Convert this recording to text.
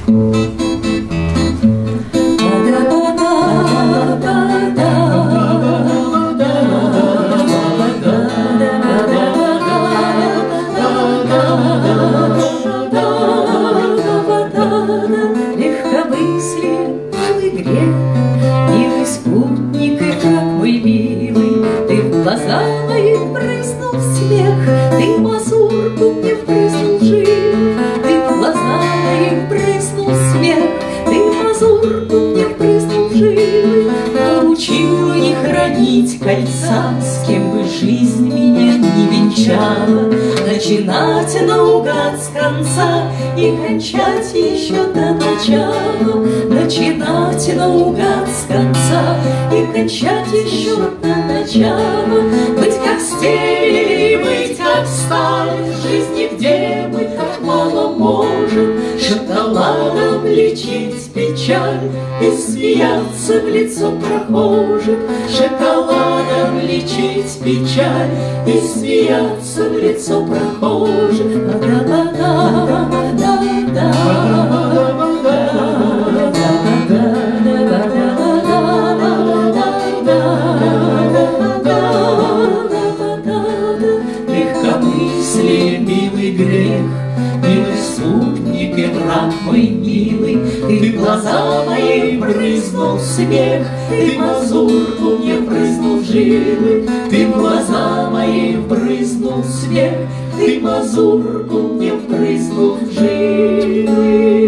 Милый спутник, и как мой милый, ты в глаза мои брызнул смех, ты мазурку мне впрыснул жив, ты в глаза мои брызнул смех, ты мазурку мне впрыснул жив. Научил не хранить кольца, с кем бы жизнь меня не венчала, начинать наугад с конца и кончать еще до начала, начинать наугад с конца и кончать еще до начала. Быть как стебель, быть как сталь, в жизни, где мы так мало можем, шоколадом лечить печаль и смеяться в лицо прохожих, шоколадом лечить печаль и смеяться в лицо прохожих. Легкомыслие, милый грех, милый спутник и враг мой милый, ты в глаза мои брызнул смех, ты мазурку мне брызнул в жилы, ты в глаза мои брызнул смех, ты мазурку мне брызнул в жилы.